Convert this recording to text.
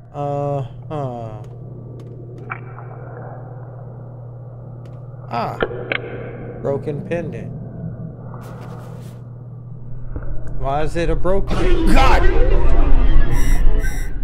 Uh-huh. Ah. Broken pendant. Why is it a broken... God!